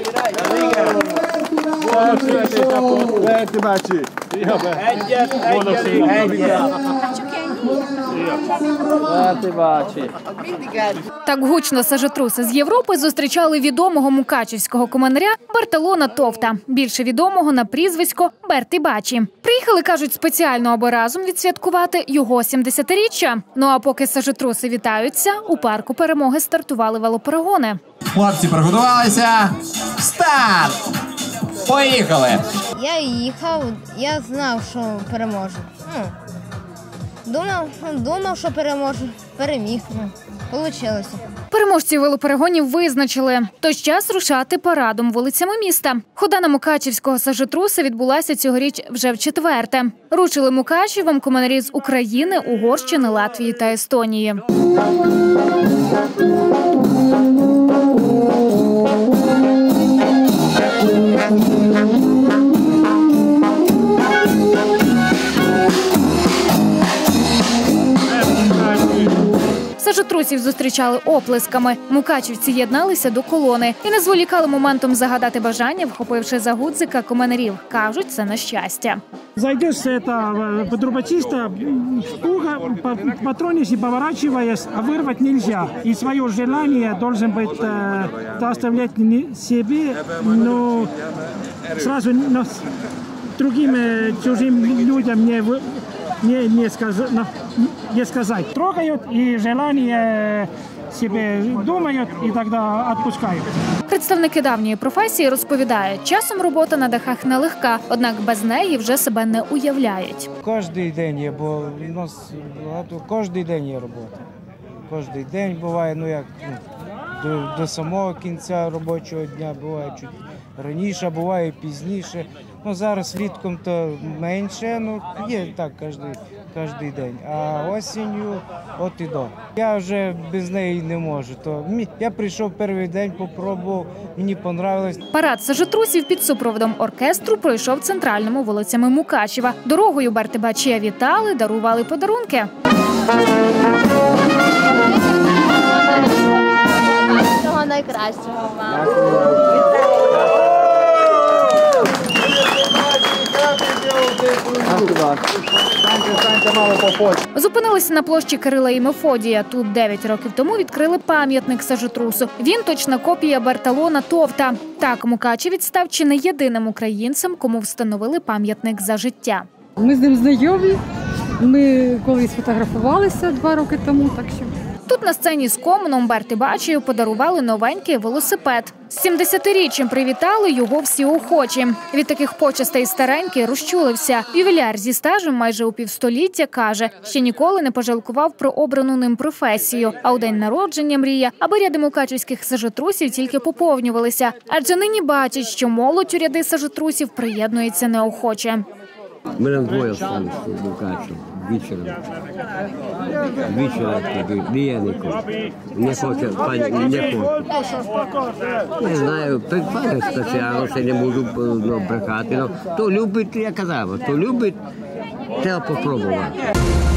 Berti bácsi! Egyet. Berti bácsi! Так гучно сажотруси з Європи зустрічали відомого мукачівського командаря Бартолона Товта, більше відомого на прізвисько Берти Бачі. Приїхали, кажуть, спеціально, аби разом відсвяткувати його 70-річчя. Ну а поки сажотруси вітаються, у парку Перемоги стартували велоперегони. Хлопці приготувалися. Старт! Поїхали! Я їхав, я знав, що переможу. Думав, що переможу. Переміг. Получилося. Переможців велоперегонів визначили. Тож час рушати парадом вулицями міста. Хода на мукачівського сажотруса відбулася цьогоріч вже вчетверте. Рушили Мукачевом командарі з України, Угорщини, Латвії та Естонії. Сажотрусів зустрічали оплесками. Мукачівці єдналися до колони і не зволікали моментом загадати бажання, вхопивши за гудзика командарів. Кажуть, це на щастя. Зайдешь с этого трубочиста, туго, патронишь и поворачиваешь, а вырвать нельзя. И свое желание должен быть оставлять не себе, но сразу другим чужим людям не сказать. Трогают и желание себе думают и тогда отпускают. Представники давньої професії розповідають, часом робота на дахах нелегка, однак без неї вже себе не уявляють. Кожен день є, бо у нас багато, кожен день є робота. Кожен день буває, до самого кінця робочого дня, буває чуть раніше, буває пізніше. Зараз літком то менше, є так кожен день, а осінню от і до. Я вже без неї не можу. Я прийшов перший день, попробував, мені понравилось. Парад сажотрусів під супроводом оркестру пройшов центральними вулицями Мукачева. Дорогою Берти Бачія вітали, дарували подарунки. Всього найкращого вам. Зупинилися на площі Кирила і Мефодія. Тут 9 років тому відкрили пам'ятник сажотрусу. Він точна копія Бартолона Товта. Так, мукачевець став чи не єдиним українцем, кому встановили пам'ятник за життя. Ми з ним знайомі. Ми колись фотографувалися 2 роки тому, так що... Тут на сцені з Комуном Берти Бачію подарували новенький велосипед. З 70-річчям привітали його всі охочі. Від таких почестей старенький розчулився. Ювіляр зі стажем майже у півстоліття каже, ще ніколи не пожалкував про обрану ним професію. А у день народження мріє, аби ряди мукачівських сажотрусів тільки поповнювалися. Адже нині бачить, що молодь у ряди сажотрусів приєднується неохоче. Ми нам двоє стали в Мукачеві вечором. Вечором туди, не хоче, не Не знаю, пане спеціально, це не можу брехати. То любить, я казав, то любить, треба попробувати.